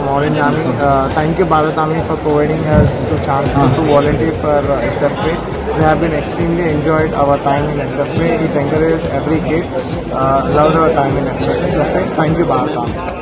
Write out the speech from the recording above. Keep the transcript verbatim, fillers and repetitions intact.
All India Army. Uh, thank you Bharat Army for providing us the chance to volunteer for uh, S F A. We have been extremely enjoyed our time in S F A. It encourages every kid. Uh, loved our time in S F A. Thank you Bharat Army.